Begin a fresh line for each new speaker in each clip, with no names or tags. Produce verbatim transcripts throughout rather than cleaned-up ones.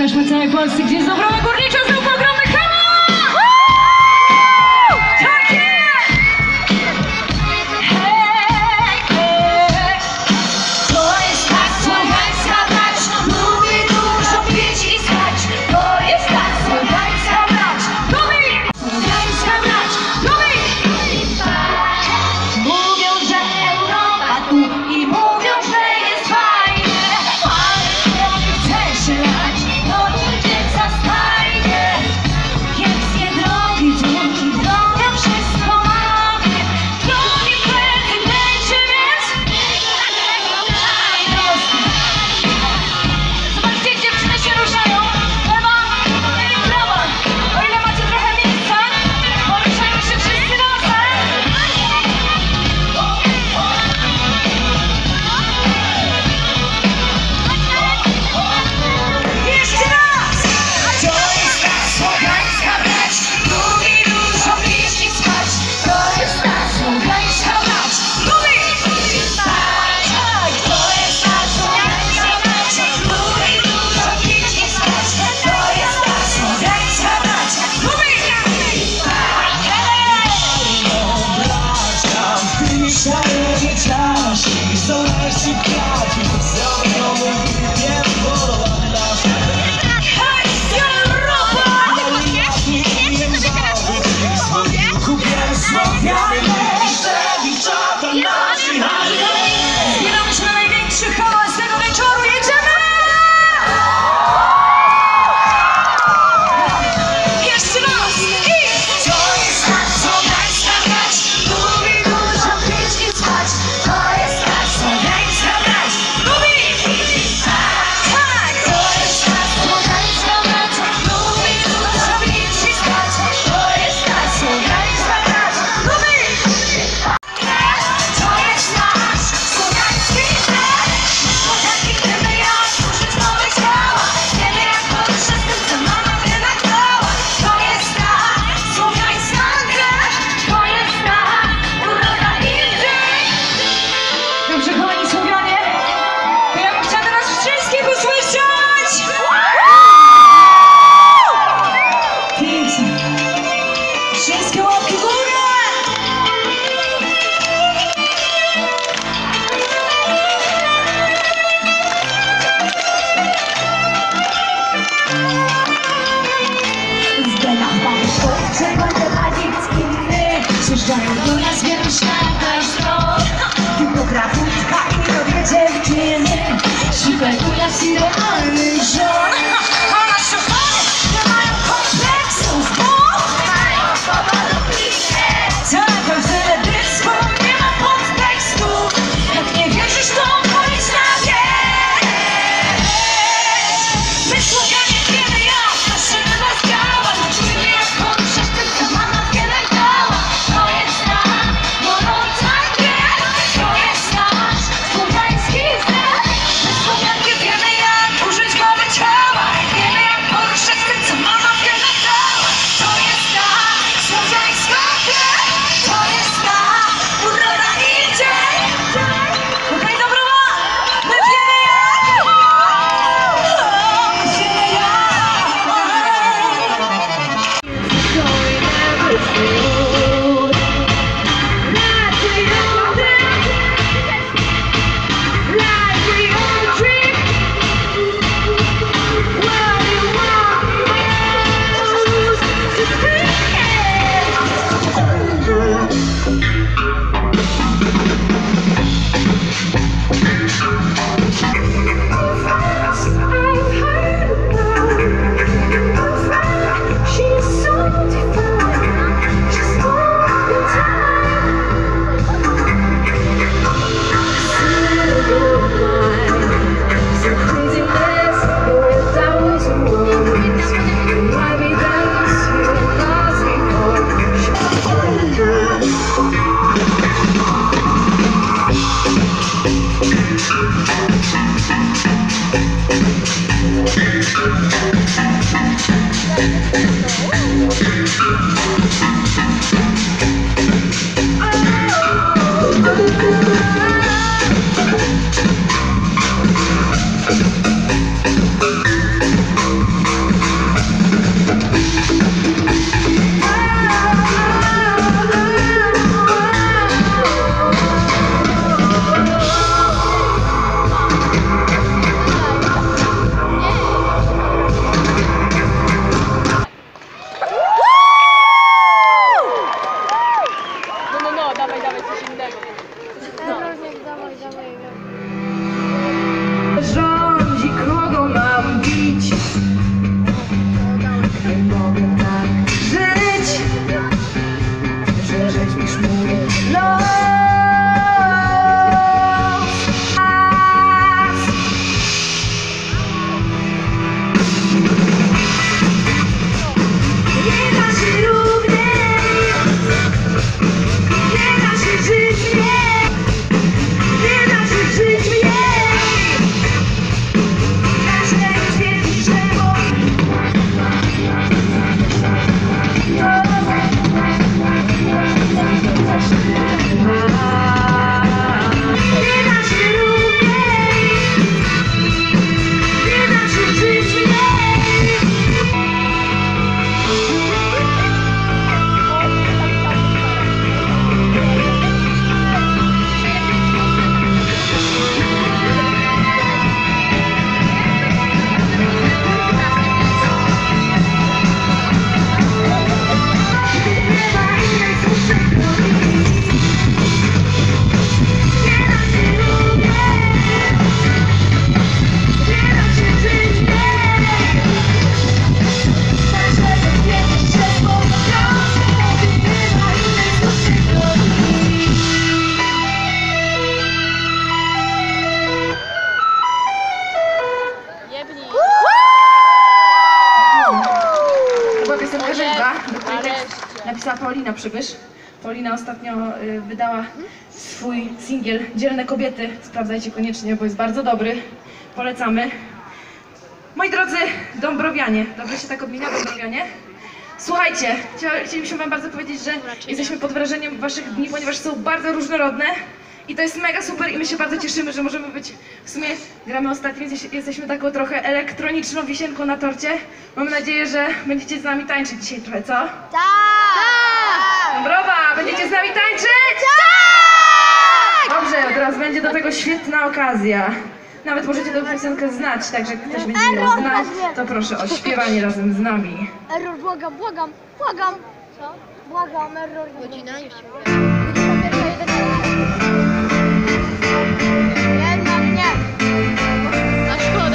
pokażmy całej Polsce, gdzie jest Dąbrowa Górnicza, zróbmy ogromny hałas! Tak jest! Hej, hej! To jest ta słowiańska brać, lubi dużo pić i spać. To jest ta słowiańska brać, lubi! Słowiańska brać, lubi! Mówią, że Europa tu i mówią, że jest fajnie, ale człowiek chce się lać, to dziecka stajnie. Kiepskie drogi, drogi, droga, wszystko mamy. Drogi prezydencie, więc zobaczcie, jak dziewczyny się ruszają. Lewa i prawa. O ile macie trochę miejsca, poruszajmy się wszyscy razem. Jeszcze raz! To jest ta słowiańska brać, lubi dużo pić i spać. To jest ta słowiańska brać, lubi spać. Tak, to jest ta słowiańska brać, lubi dużo pić i spać. To jest ta słowiańska brać, lubi spać. Hej, Europa! Zbieramy się na największy hałas tego wieczoru, jedziemy! Jeszcze raz! I to jest ta słowiańska brać, lubi dużo pić i spać. To jest ta słowiańska brać, lubi spać. Tak, to jest ta słowiańska brać, lubi dużo pić i spać. To jest ta słowiańska brać, lubi spać. To jest nasz słowiański znak. Słowianki chcemy jak tworzyć nowe ciała. Wiemy jak poruszać tym, co mama w rynach dała. To jest ta słowiańska krew. To jest ta uroda i wdzięk. Dobrze, kochani Słowianie, to ja bym chciała teraz wszystkich usłyszeć. Pięknie. Wszystkie łapki w górę. W genach mamy chłopcze, matematyk inny. Przyjeżdżają do nas wieruszaka stron. Typografówka i robię dziewczyny. Szukają nas idealnych żon. A nasze panie nie mają kompleksów, bo mają powodów i nie. Tak, w teledysku nie ma podtekstu. Jak nie wierzysz, to powiedz na wieś. My Słowianie wiemy jak naszymy was działa. Czujemy jak poruszać tym, co mama w genach dała. To jest ta gorąca krew. To jest nasz słowiański znak. My Słowianki wiemy jak użyć głowy ciała. Wiemy jak poruszać tym, co mama w genach dała. To jest ta słowiańska krew. To jest ta uroda i dzień. Okej, Dąbrowa, my wiemy jak. My wiemy jak. She's so divine, she's all the time. So craziness, you're a thousand words. Why we dance, you lost
Paulina Przybysz. Paulina ostatnio y, wydała swój singiel Dzielne Kobiety. Sprawdzajcie koniecznie, bo jest bardzo dobry. Polecamy. Moi drodzy Dąbrowianie, dobrze się tak odmienia Dąbrowianie? Słuchajcie, chcia- chcielibyśmy wam bardzo powiedzieć, że jesteśmy pod wrażeniem waszych dni, ponieważ są bardzo różnorodne i to jest mega super i my się bardzo cieszymy, że możemy być, w sumie gramy ostatnio, więc jesteśmy taką trochę elektroniczną wisienką na torcie. Mam nadzieję, że będziecie z nami tańczyć dzisiaj trochę, co?
Tak!
Dąbrowa, będziecie z nami tańczyć?
Tak!
Dobrze, teraz będzie do tego świetna okazja. Nawet możecie tę piosenkę znać, także jak ktoś będzie ją znał, to proszę o śpiewanie razem z nami.
Error, błagam, błagam, błagam! Co? Błagam, error. Godzina już się Jednak nie! A szkoda!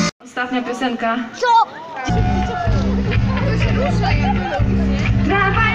Ostatnia piosenka.
Co? To się rusza jakby logicznie.
Tramwaj